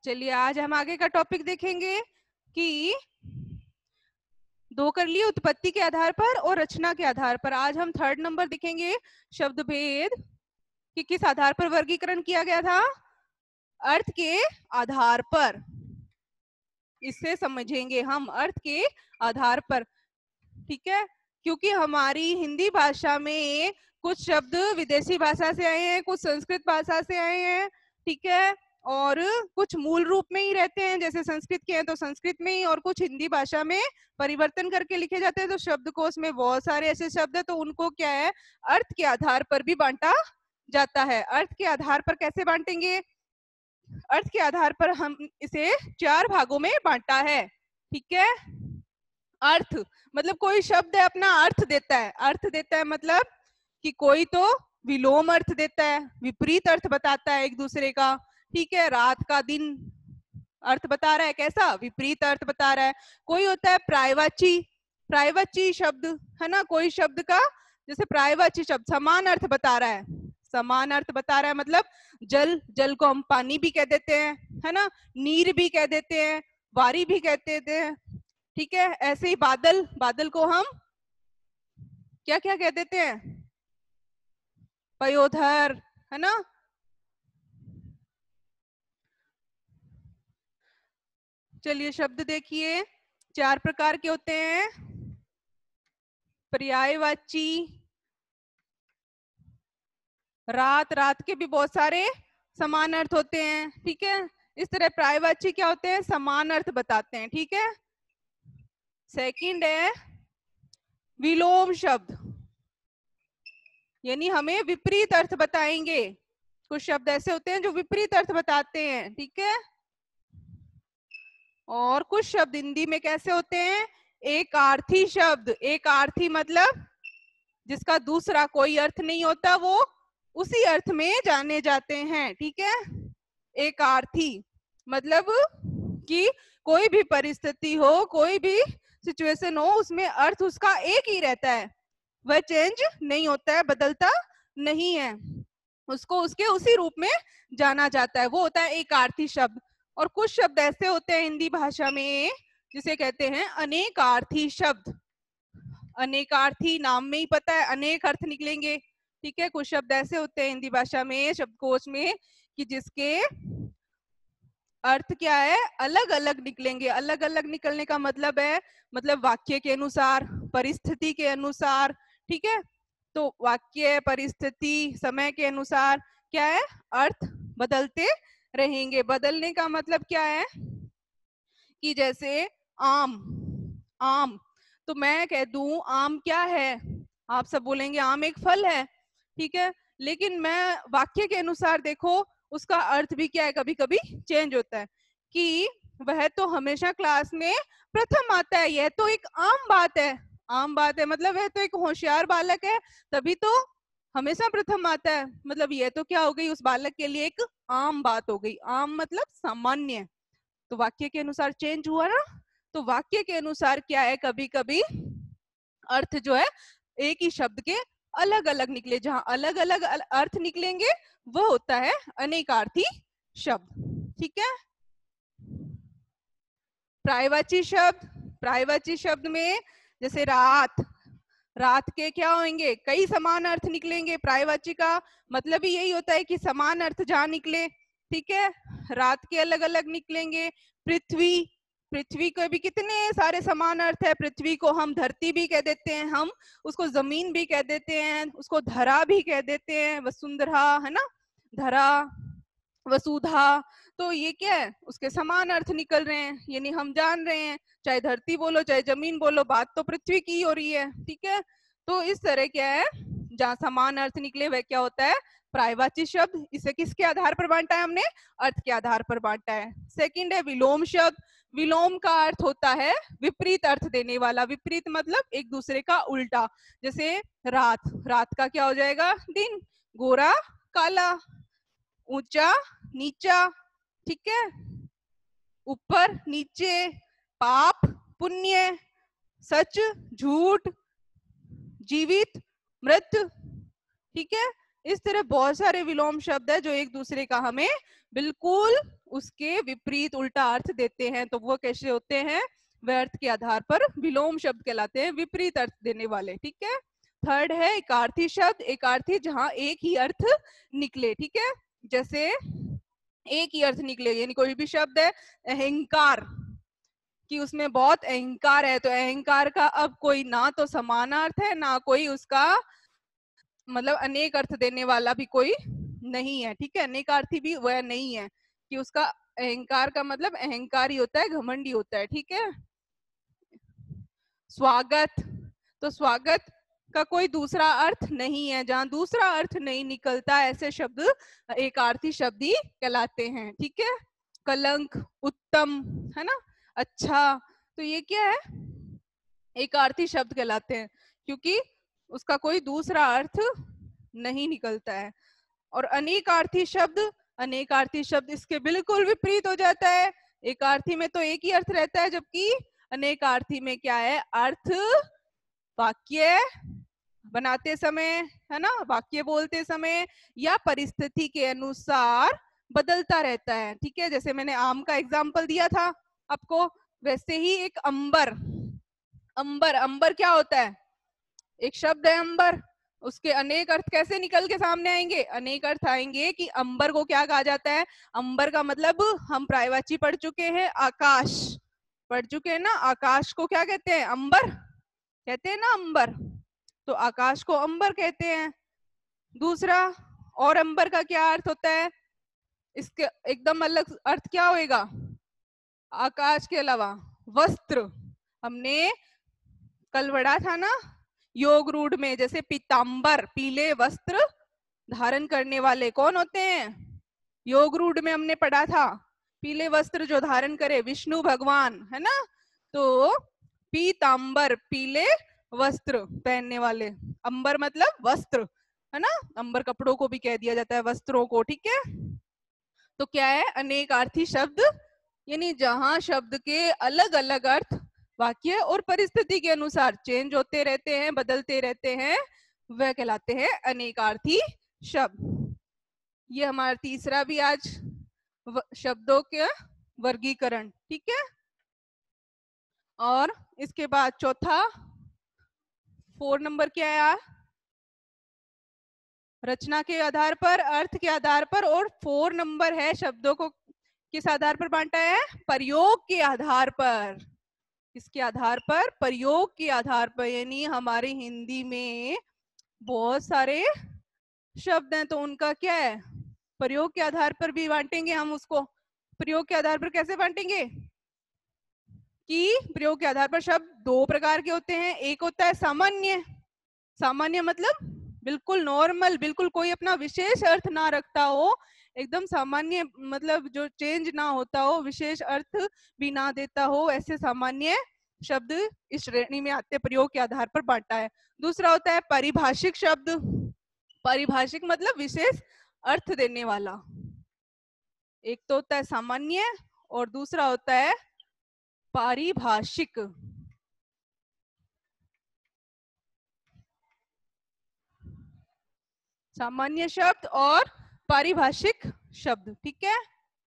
चलिए आज हम आगे का टॉपिक देखेंगे कि दो कर लिए उत्पत्ति के आधार पर और रचना के आधार पर। आज हम 3rd नंबर देखेंगे शब्द भेद कि किस आधार पर वर्गीकरण किया गया था, अर्थ के आधार पर। इससे समझेंगे हम अर्थ के आधार पर, ठीक है। क्योंकि हमारी हिंदी भाषा में कुछ शब्द विदेशी भाषा से आए हैं, कुछ संस्कृत भाषा से आए हैं, ठीक है, और कुछ मूल रूप में ही रहते हैं, जैसे संस्कृत के हैं तो संस्कृत में ही, और कुछ हिंदी भाषा में परिवर्तन करके लिखे जाते हैं। तो शब्दकोश में बहुत सारे ऐसे शब्द है, तो उनको क्या है, अर्थ के आधार पर भी बांटा जाता है। अर्थ के आधार पर कैसे बांटेंगे? अर्थ के आधार पर हम इसे 4 भागों में बांटा है, ठीक है। अर्थ मतलब कोई शब्द है अपना अर्थ देता है, अर्थ देता है मतलब कि कोई तो विलोम अर्थ देता है, विपरीत अर्थ बताता है एक दूसरे का, ठीक है। रात का दिन अर्थ बता रहा है, कैसा विपरीत अर्थ बता रहा है। कोई होता है प्रायवाची, प्रायवाची शब्द है ना, कोई शब्द का जैसे प्रायवाची शब्द समान अर्थ बता रहा है, समान अर्थ बता रहा है मतलब जल, जल को हम पानी भी कह देते हैं, है ना, नीर भी कह देते हैं, वारी भी कहते हैं, ठीक है। ऐसे ही बादल, बादल को हम क्या क्या कह देते हैं, पयोधर, है ना। चलिए शब्द देखिए, 4 प्रकार के होते हैं। पर्यायवाची, रात, रात के भी बहुत सारे समान अर्थ होते हैं, ठीक है। इस तरह पर्यायवाची क्या होते हैं, समान अर्थ बताते हैं, ठीक है। सेकंड है विलोम शब्द, यानी हमें विपरीत अर्थ बताएंगे। कुछ शब्द ऐसे होते हैं जो विपरीत अर्थ बताते हैं, ठीक है। और कुछ शब्द हिंदी में कैसे होते हैं, एक आर्थी शब्द, एक आर्थी मतलब जिसका दूसरा कोई अर्थ नहीं होता, वो उसी अर्थ में जाने जाते हैं, ठीक है। एक आर्थी मतलब कि कोई भी परिस्थिति हो, कोई भी सिचुएशन हो, उसमें अर्थ उसका एक ही रहता है, वह चेंज नहीं होता है, बदलता नहीं है, उसको उसके उसी रूप में जाना जाता है, वो होता है एक आर्थी शब्द। और कुछ शब्द ऐसे होते हैं हिंदी भाषा में जिसे कहते हैं अनेकार्थी शब्द। अनेकार्थी नाम में ही पता है, अनेक अर्थ निकलेंगे, ठीक है। कुछ शब्द ऐसे होते हैं हिंदी भाषा में, शब्दकोश में, कि जिसके अर्थ क्या है, अलग अलग निकलेंगे। अलग अलग निकलने का मतलब है, मतलब वाक्य के अनुसार, परिस्थिति के अनुसार, ठीक है। तो वाक्य, परिस्थिति, समय के अनुसार क्या है, अर्थ बदलते रहेंगे। बदलने का मतलब क्या है कि जैसे आम, आम, तो मैं कह दूं आम क्या है, आप सब बोलेंगे आम एक फल है, ठीक है। लेकिन मैं वाक्य के अनुसार देखो उसका अर्थ भी क्या है, कभी कभी चेंज होता है, कि वह तो हमेशा क्लास में प्रथम आता है, यह तो एक आम बात है। आम बात है मतलब वह तो एक होशियार बालक है, तभी तो हमेशा प्रथम आता है, मतलब यह तो क्या हो गई, उस बालक के लिए एक आम बात हो गई। आम मतलब सामान्य, तो वाक्य के अनुसार चेंज हुआ ना। तो वाक्य के अनुसार क्या है, कभी कभी अर्थ जो है एक ही शब्द के अलग अलग निकले, जहां अलग अलग अर्थ निकलेंगे वो होता है अनेकार्थी शब्द, ठीक है। प्रायवाची शब्द, प्रायवाची शब्द में जैसे रात, रात के क्या होंगे, कई समान अर्थ निकलेंगे। प्रायवाची का मतलब ही यही होता है कि समान अर्थ जहां निकले, ठीक है। रात के अलग अलग निकलेंगे। पृथ्वी, पृथ्वी के भी कितने सारे समान अर्थ है। पृथ्वी को हम धरती भी कह देते हैं, हम उसको जमीन भी कह देते हैं, उसको धरा भी कह देते हैं, वसुंधरा, है ना, धरा, वसुधा। तो ये क्या है, उसके समान अर्थ निकल रहे हैं, यानी हम जान रहे हैं चाहे धरती बोलो चाहे जमीन बोलो, बात तो पृथ्वी की हो रही है, ठीक है। तो इस तरह क्या है, जहां समान अर्थ निकले वह क्या होता है, प्रायवाची शब्द। इसे किसके आधार पर बांटा है हमने, अर्थ के आधार पर बांटा है। सेकंड है विलोम शब्द। विलोम का अर्थ होता है विपरीत अर्थ देने वाला। विपरीत मतलब एक दूसरे का उल्टा, जैसे रात, रात का क्या हो जाएगा, दिन, गोरा काला, ऊंचा नीचा, ठीक है, ऊपर नीचे, पाप पुण्य, सच झूठ, जीवित मृत, ठीक है। इस तरह बहुत सारे विलोम शब्द है जो एक दूसरे का हमें बिल्कुल उसके विपरीत उल्टा अर्थ देते हैं, तो वो कैसे होते हैं? वे अर्थ के आधार पर विलोम शब्द कहलाते हैं, विपरीत अर्थ देने वाले। ठीक है। थर्ड है एकार्थी शब्द। एकार्थी जहां एक ही अर्थ निकले। ठीक है, जैसे एक ही अर्थ निकले, यानी कोई भी शब्द है अहंकार, कि उसमें बहुत अहंकार है, तो अहंकार का अब कोई ना तो समानार्थ है, ना कोई उसका मतलब अनेक अर्थ देने वाला भी कोई नहीं है। ठीक है, अनेकार्थी भी वह नहीं है कि उसका अहंकार का मतलब अहंकारी होता है, घमंडी होता है। ठीक है। स्वागत, तो स्वागत का कोई दूसरा अर्थ नहीं है, जहां दूसरा अर्थ नहीं निकलता ऐसे शब्द एकार्थी शब्द ही कहलाते हैं। ठीक है। कलंक, उत्तम, है ना, अच्छा, तो ये क्या है? एकार्थी शब्द कहलाते हैं, क्योंकि उसका कोई दूसरा अर्थ नहीं निकलता है। और अनेकार्थी शब्द, अनेकार्थी शब्द इसके बिल्कुल विपरीत हो जाता है। एकार्थी में तो एक ही अर्थ रहता है, जबकि अनेकार्थी में क्या है? अर्थ वाक्य बनाते समय, है ना, वाक्य बोलते समय या परिस्थिति के अनुसार बदलता रहता है। ठीक है, जैसे मैंने आम का एग्जाम्पल दिया था आपको, वैसे ही एक अंबर, अंबर, अंबर क्या होता है? एक शब्द है अंबर, उसके अनेक अर्थ कैसे निकल के सामने आएंगे? अनेक अर्थ आएंगे कि अंबर को क्या कहा जाता है? अंबर का मतलब हम प्रायवाची पढ़ चुके हैं, आकाश पढ़ चुके हैं ना, आकाश को क्या कहते हैं? अंबर कहते हैं ना, अंबर, तो आकाश को अंबर कहते हैं। दूसरा, और अंबर का क्या अर्थ होता है? इसके एकदम अलग अर्थ क्या होएगा? आकाश के अलावा वस्त्र, हमने कल पढ़ा था ना योग रूढ़ में, जैसे पीतांबर, पीले वस्त्र धारण करने वाले कौन होते हैं? योग रूढ़ में हमने पढ़ा था, पीले वस्त्र जो धारण करे विष्णु भगवान, है ना, तो पीतांबर, पीले वस्त्र पहनने वाले, अंबर मतलब वस्त्र, है ना, अंबर कपड़ों को भी कह दिया जाता है, वस्त्रों को। ठीक है, तो क्या है? अनेकार्थी शब्द, यानी जहां शब्द के अलग अलग अर्थ वाक्य और परिस्थिति के अनुसार चेंज होते रहते हैं, बदलते रहते हैं, वह कहलाते हैं अनेकार्थी शब्द। ये हमारा तीसरा भी आज शब्दों के वर्गीकरण। ठीक है, और इसके बाद चौथा 4 नंबर क्या है यार? रचना के आधार पर, अर्थ के आधार पर, और 4 नंबर है शब्दों को किस आधार पर बांटा है? प्रयोग के आधार पर। किसके आधार पर? प्रयोग के आधार पर, यानी हमारे हिंदी में बहुत सारे शब्द हैं, तो उनका क्या है? प्रयोग के आधार पर भी बांटेंगे हम उसको। प्रयोग के आधार पर कैसे बांटेंगे? कि प्रयोग के आधार पर शब्द 2 प्रकार के होते हैं। एक होता है सामान्य, सामान्य मतलब बिल्कुल नॉर्मल, बिल्कुल कोई अपना विशेष अर्थ ना रखता हो, एकदम सामान्य, मतलब जो चेंज ना होता हो, विशेष अर्थ भी ना देता हो, ऐसे सामान्य शब्द इस श्रेणी में आते, प्रयोग के आधार पर बांटा है। दूसरा होता है पारिभाषिक शब्द। पारिभाषिक मतलब विशेष अर्थ देने वाला। एक तो होता है सामान्य और दूसरा होता है पारिभाषिक। सामान्य शब्द और पारिभाषिक शब्द। ठीक है,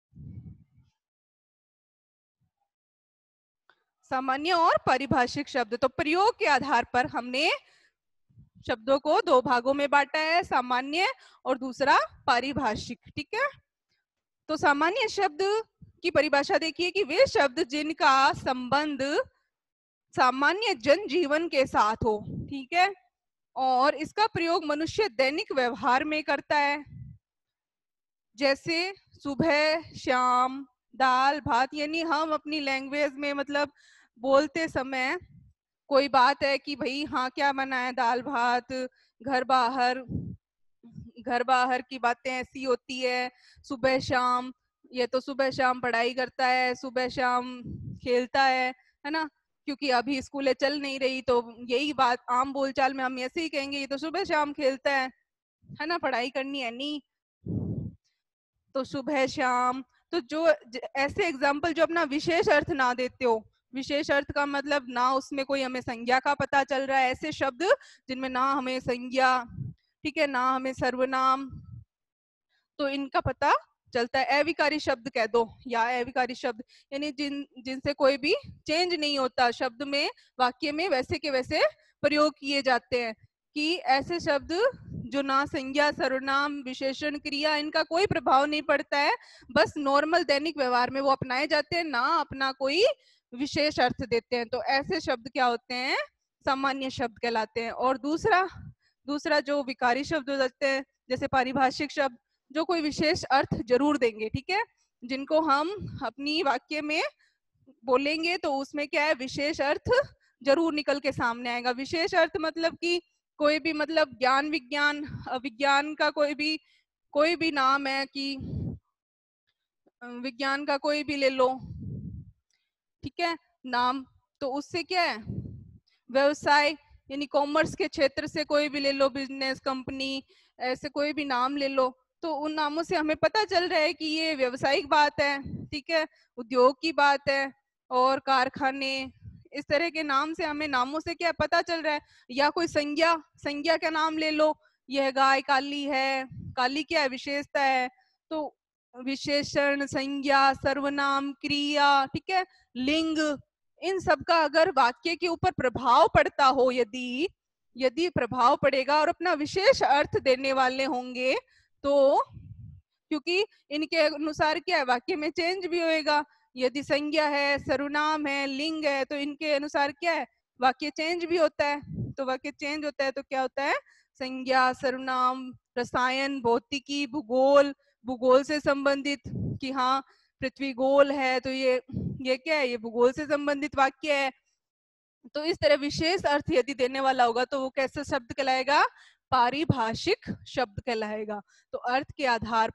सामान्य और पारिभाषिक शब्द। तो प्रयोग के आधार पर हमने शब्दों को 2 भागों में बांटा है, सामान्य और दूसरा पारिभाषिक। ठीक है, तो सामान्य शब्द की परिभाषा देखिए कि वे शब्द जिनका संबंध सामान्य जनजीवन के साथ हो। ठीक है, और इसका प्रयोग मनुष्य दैनिक व्यवहार में करता है, जैसे सुबह, शाम, दाल, भात, यानी हम अपनी लैंग्वेज में मतलब बोलते समय कोई बात है कि भाई हाँ क्या बना है, दाल भात, घर बाहर, घर बाहर की बातें ऐसी होती है, सुबह शाम, ये तो सुबह शाम पढ़ाई करता है, सुबह शाम खेलता है ना, क्योंकि अभी स्कूलें चल नहीं रही, तो यही बात आम बोलचाल में हम ऐसे ही कहेंगे, ये तो सुबह शाम खेलता है ना, पढ़ाई करनी है नहीं, तो सुबह शाम। तो जो ऐसे एग्जाम्पल जो अपना विशेष अर्थ ना देते हो, विशेष अर्थ का मतलब ना उसमें कोई हमें संज्ञा का पता चल रहा है, ऐसे शब्द जिनमें ना हमें संज्ञा ठीक है, नाम है, सर्वनाम, तो इनका पता चलता है। अविकारी शब्द कह दो या अविकारी शब्द, यानी जिनसे कोई भी चेंज नहीं होता, शब्द में, वाक्य में वैसे के वैसे प्रयोग किए जाते हैं। कि ऐसे शब्द जो ना संज्ञा, सर्वनाम, विशेषण, क्रिया, इनका कोई प्रभाव नहीं पड़ता है, बस नॉर्मल दैनिक व्यवहार में वो अपनाए जाते हैं, ना अपना कोई विशेष अर्थ देते हैं। तो ऐसे शब्द क्या होते हैं? सामान्य शब्द कहलाते हैं। और दूसरा जो विकारी शब्द हो जाते हैं, जैसे पारिभाषिक शब्द, जो कोई विशेष अर्थ जरूर देंगे, ठीक है, जिनको हम अपनी वाक्य में बोलेंगे तो उसमें क्या है, विशेष अर्थ जरूर निकल के सामने आएगा। विशेष अर्थ मतलब कि कोई भी, मतलब ज्ञान, विज्ञान, विज्ञान का कोई भी नाम है, कि विज्ञान का कोई भी ले लो, ठीक है, नाम, तो उससे क्या है, व्यवसाय, यानी कॉमर्स के क्षेत्र से कोई भी ले लो, बिजनेस, कंपनी, ऐसे कोई भी नाम ले लो, तो उन नामों से हमें पता चल रहा है कि ये व्यवसायिक बात है, ठीक है, उद्योग की बात है, और कारखाने, इस तरह के नाम से, हमें नामों से क्या पता चल रहा है। या कोई संज्ञा का नाम ले लो, यह गाय काली है, काली क्या है, विशेषता है। तो विशेषण, संज्ञा, सर्वनाम, क्रिया, ठीक है, लिंग, इन सब का अगर वाक्य के ऊपर प्रभाव पड़ता हो, यदि प्रभाव पड़ेगा और अपना विशेष अर्थ देने वाले होंगे, तो क्योंकि इनके अनुसार क्या है, वाक्य में चेंज भी होएगा। यदि संज्ञा है, सर्वनाम है, लिंग है, तो इनके अनुसार क्या है, वाक्य चेंज भी होता है। तो वाक्य चेंज होता है तो क्या होता है, संज्ञा, सर्वनाम, रसायन, भौतिकी, भूगोल से संबंधित, कि हाँ पृथ्वी गोल है, तो ये क्या है, ये भूगोल से संबंधित वाक्य है। तो इस तरह विशेष अर्थ यदि देने वाला होगा तो वो कैसा शब्द कहलाएगा, पारिभाषिक शब्द कहलाएगा। तो अर्थ के आधार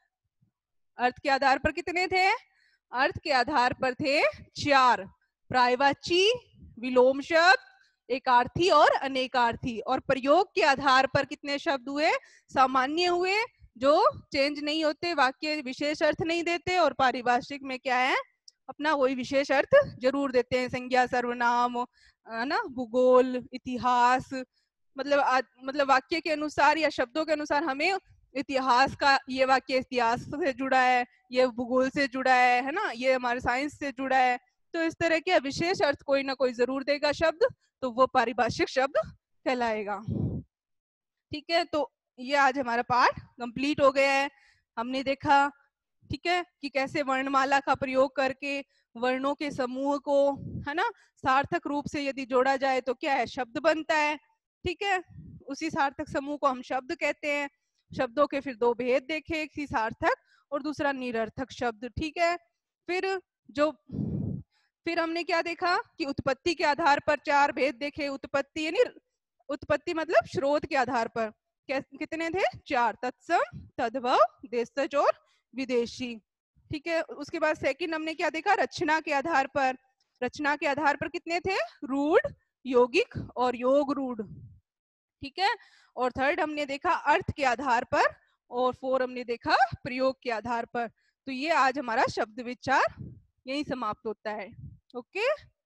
पर कितने थे, अर्थ के आधार पर थे 4, पर्यायवाची, विलोम शब्द, एकार्थी और अनेकार्थी। और प्रयोग के आधार पर कितने शब्द हुए, सामान्य हुए, जो चेंज नहीं होते, वाक्य विशेष अर्थ नहीं देते, और पारिभाषिक में क्या है, अपना वही विशेष अर्थ जरूर देते हैं, संज्ञा, सर्वनाम, है ना, भूगोल, इतिहास, मतलब वाक्य के अनुसार या शब्दों के अनुसार हमें इतिहास का, ये वाक्य इतिहास से जुड़ा है, ये भूगोल से जुड़ा है ना, ये हमारे साइंस से जुड़ा है। तो इस तरह के विशेष अर्थ कोई ना कोई जरूर देगा शब्द, तो वो पारिभाषिक शब्द कहलाएगा। ठीक है, तो ये आज हमारा पाठ कंप्लीट हो गया है। हमने देखा, ठीक है, कि कैसे वर्णमाला का प्रयोग करके वर्णों के समूह को, है ना, सार्थक रूप से यदि जोड़ा जाए तो क्या है, शब्द बनता है। ठीक है, उसी सार्थक समूह को हम शब्द कहते हैं। शब्दों के फिर 2 भेद देखे, एक ही सार्थक और दूसरा निरर्थक शब्द। ठीक है, फिर हमने क्या देखा कि उत्पत्ति के आधार पर 4 भेद देखे। उत्पत्ति मतलब स्रोत के आधार पर कितने थे, 4, तत्सम, तद्भव, देशज और विदेशी। ठीक है, उसके बाद सेकंड हमने क्या देखा, रचना के आधार पर कितने थे, रूढ़, यौगिक और योग रूढ़। ठीक है, और थर्ड हमने देखा अर्थ के आधार पर, और 4 हमने देखा प्रयोग के आधार पर। तो ये आज हमारा शब्द विचार यही समाप्त होता है। ओके।